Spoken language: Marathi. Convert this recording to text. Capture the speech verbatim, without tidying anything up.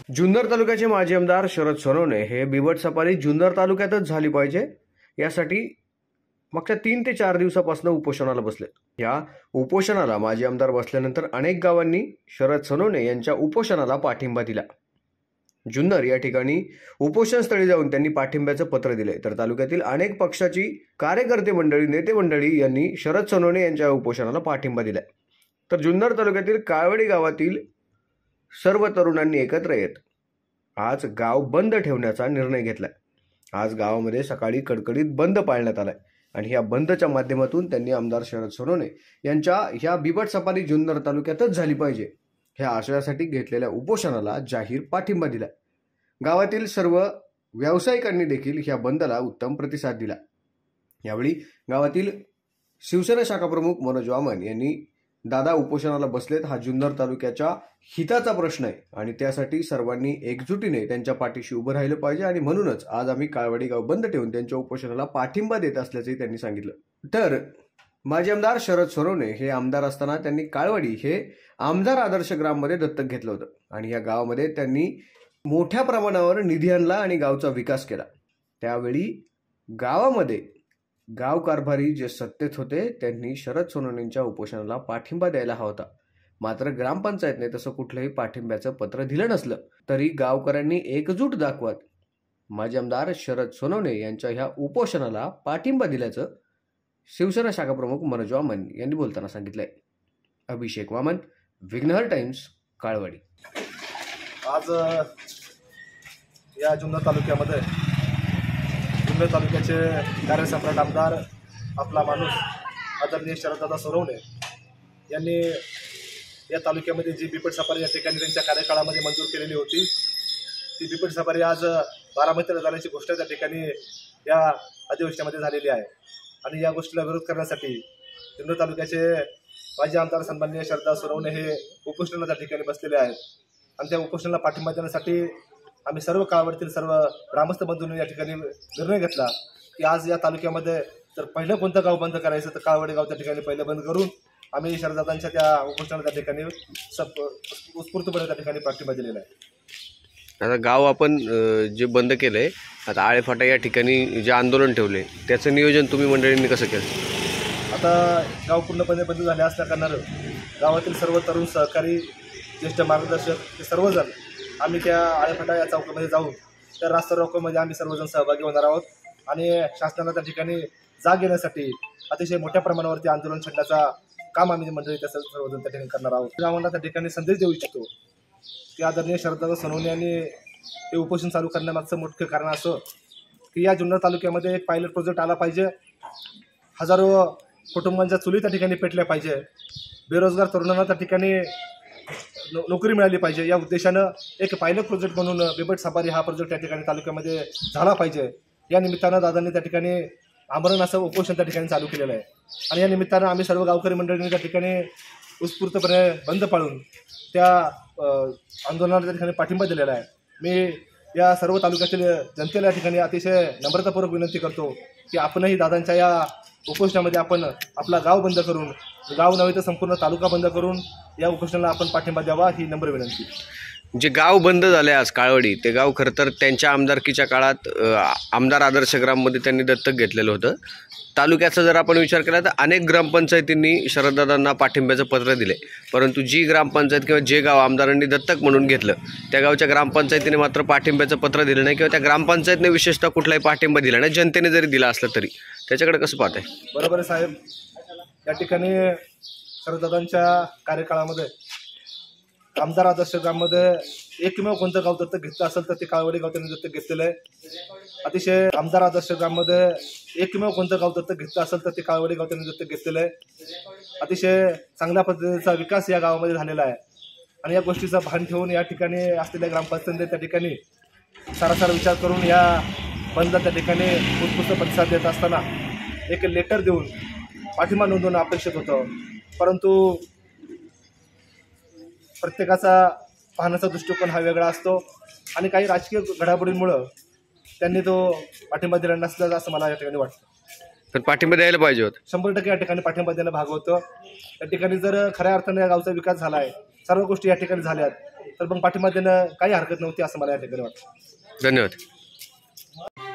जुन्नर तालुक्याचे माजी आमदार शरद सोनवणे हे बिबट सफारी जुन्नर तालुक्यातच झाली पाहिजे यासाठी मागच्या तीन ते चार दिवसापासून उपोषणाला बसले। या उपोषणाला माजी आमदार बसल्यानंतर अनेक गावांनी शरद सोनवणे यांच्या उपोषणाला पाठिंबा दिला। जुन्नर या ठिकाणी उपोषण स्थळी जाऊन त्यांनी पाठिंब्याचं पत्र दिले, तर तालुक्यातील अनेक पक्षाची कार्यकर्ते मंडळी नेते मंडळी यांनी शरद सोनवणे यांच्या उपोषणाला पाठिंबा दिला। तर जुन्नर तालुक्यातील काळवडी गावातील सर्व तरुणांनी एकत्र येत आज गाव बंद ठेवण्याचा निर्णय घेतला। आज गावामध्ये सकाळी कडकडीत बंद पाळण्यात आलाय आणि या बंदच्या माध्यमातून त्यांनी आमदार शरद सोनवणे यांच्या ह्या बिबट सफारी जुन्नर तालुक्यातच झाली पाहिजे ह्या आशयासाठी घेतलेल्या उपोषणाला जाहीर पाठिंबा दिला। गावातील सर्व व्यावसायिकांनी देखील ह्या बंदला उत्तम प्रतिसाद दिला। यावेळी गावातील शिवसेना शाखा प्रमुख मनोज वामन यांनी दादा उपोषणाला बसलेत, हा जुन्नर तालुक्याच्या हिताचा प्रश्न आहे आणि त्यासाठी सर्वांनी एकजुटीने त्यांच्या पाठीशी उभं राहिलं पाहिजे आणि म्हणूनच आज आम्ही काळवडी गाव बंद ठेवून त्यांच्या उपोषणाला पाठिंबा देत असल्याचंही त्यांनी सांगितलं। तर माजी आमदार शरद सोनवणे हे आमदार असताना त्यांनी काळवडी हे आमदार आदर्श ग्राममध्ये दत्तक घेतलं होतं आणि या गावामध्ये त्यांनी मोठ्या प्रमाणावर निधी आणला आणि गावचा विकास केला। त्यावेळी गावामध्ये गाव कारभारी जे सत्तेत होते त्यांनी शरद सोनवणेंच्या उपोषणाला पाठिंबा द्यायला हवा होता, मात्र ग्रामपंचायतने तसं कुठलंही पाठिंब्याचं पत्र दिलं नसलं तरी गावकऱ्यांनी एकजूट दाखवत माजी आमदार शरद सोनवणे यांच्या ह्या उपोषणाला पाठिंबा दिल्याचं शिवसेना शाखा प्रमुख मनोज वामन यांनी बोलताना सांगितलंय। अभिषेक वामन, विघ्नहर टाइम्स, काळवडी। आज या जुन्नर तालुक्यामध्ये जुन्नर तालुक्याचे कार्यसम्राट आमदार आपला माणूस आदरणीय शरददादा सोनवणे यांनी या तालुक्यामध्ये जी बिबट सफारी या ठिकाणी त्यांच्या कार्यकाळामध्ये मंजूर केलेली होती, ती बिबट सफारी आज बारामतीला जाण्याची गोष्ट त्या ठिकाणी या अधिवेशनामध्ये झालेली आहे आणि या गोष्टीला विरोध करण्यासाठी जुन्नर तालुक्याचे माजी आमदार सन्माननीय शरददादा सोनवणे हे उपोषणाला त्या ठिकाणी बसलेले आहेत आणि त्या उपोषणाला पाठिंबा देण्यासाठी आम्ही सर्व काळवडीतील सर्व ग्रामस्थ बंधूंनी या ठिकाणी निर्णय घेतला की आज या तालुक्यामध्ये जर पहिलं कोणतं गाव बंद करायचं तर काळवडी गाव त्या ठिकाणी पहिलं बंद करून आम्ही शरददादांच्या त्या उपोषणाला त्या ठिकाणी सब उत्स्फूर्तपणे त्या ठिकाणी पाठिंबा दिलेला आहे। आता गाव आपण जे बंद केलंय, आता आळेफाटा या ठिकाणी जे आंदोलन ठेवले त्याचं नियोजन तुम्ही मंडळींनी कसं केलं? आता गाव पूर्णपणे बंद झाले असल्या कारणानं गावातील सर्व तरुण सहकारी ज्येष्ठ मार्गदर्शक हे सर्वजण आम्ही त्या आळेफाटा या चौकामध्ये जाऊन त्या रास्ता रोकोमध्ये आम्ही सर्वजण सहभागी होणार आहोत आणि शासनाला त्या ठिकाणी जाग येण्यासाठी अतिशय मोठ्या प्रमाणावरती आंदोलन छेडण्याचा काम आम्ही मंडळी त्या सर्वजण त्या ठिकाणी करणार आहोत। गावांना त्या ठिकाणी संदेश देऊ इच्छितो की आदरणीय शरददादा सोनवणे यांनी हे उपोषण चालू करण्यामागचं मुख्य कारण असं की या जुन्नर तालुक्यामध्ये एक पायलट प्रोजेक्ट आला पाहिजे, हजारो कुटुंबांच्या चुली त्या ठिकाणी पेटल्या पाहिजे, बेरोजगार तरुणांना त्या ठिकाणी नोकरी मिळाली पाहिजे, या उद्देशानं एक पायलट प्रोजेक्ट म्हणून बिबट सफारी हा प्रोजेक्ट त्या ठिकाणी तालुक्यामध्ये झाला पाहिजे। या निमित्तानं दादांनी त्या ठिकाणी आमरण असं उपोषण त्या ठिकाणी चालू केलेलं आहे आणि या निमित्तानं आम्ही सर्व गावकरी मंडळींनी त्या ठिकाणी उत्स्फूर्तपणे बंद पाळून त्या आंदोलनाला त्या ठिकाणी पाठिंबा दिलेला आहे। मी या सर्व तालुक्यातील जनतेला या ठिकाणी अतिशय नम्रतापूर्वक विनंती करतो की आपणही दादांच्या या उपोषणामध्ये आपण आपला गाव बंद करून, गाव नव्हे तर संपूर्ण तालुका बंद करून या उपोषणाला आपण पाठिंबा द्यावा ही नम्र विनंती। जे गाव बंद झाले आज काळवडी, ते गाव खरं तर त्यांच्या आमदारकीच्या काळात आमदार आदर्श ग्राममध्ये त्यांनी दत्तक घेतलेलं होतं। तालुक्याचा जर आपण विचार केला तर अनेक ग्रामपंचायतींनी शरददादांना पाठिंब्याचं पत्र दिले, परंतु जी ग्रामपंचायत किंवा जे गाव आमदारांनी दत्तक म्हणून घेतलं त्या गावच्या ग्रामपंचायतीने मात्र पाठिंब्याचं पत्र दिलं नाही किंवा त्या ग्रामपंचायतने विशेषतः कुठलाही पाठिंबा दिला नाही। जनतेने जरी दिला असलं तरी त्याच्याकडे कसं पाहताय? बरोबर आहे साहेब, या ठिकाणी शरददादांच्या कार्यकाळामध्ये आमदार आदर्श ग्राममध्ये एकमेव कोणतं गाव दत्तक घेतलं असेल तर ते काळवडी गाव त्यांनी दत्तक घेतलेलं आहे। अतिशय आमदार आदर्श ग्राममध्ये एकमेव कोणतं गाव दत्तक घेतलं असेल तर ते काळवडी गाव त्यांनी दत्तक घेतलेलं आहे। अतिशय चांगल्या पद्धतीचा विकास या गावामध्ये झालेला आहे आणि या गोष्टीचा भान ठेवून या ठिकाणी असलेल्या ग्रामपंचायतीने त्या ठिकाणी सारासार विचार करून या बंद त्या ठिकाणी उत्कृष्ट प्रतिसाद देत असताना एक लेटर देऊन पाठिंबा नोंदवणं अपेक्षित होतं, परंतु प्रत्येकाचा पाहण्याचा दृष्टिकोन हा वेगळा असतो आणि काही राजकीय घडामोडींमुळं त्यांनी तो पाठिंबा दिला नसल्याचं असं मला या ठिकाणी वाटतं। पण पाठिंबा द्यायला पाहिजे होतं, शंभर टक्के या ठिकाणी पाठिंबा देणं भाग होतं। या ठिकाणी जर खऱ्या अर्थाने या गावचा विकास झाला आहे, सर्व गोष्टी या ठिकाणी झाल्यात, तर मग पाठिंबा देणं काही हरकत नव्हती असं मला या ठिकाणी वाटतं. धन्यवाद.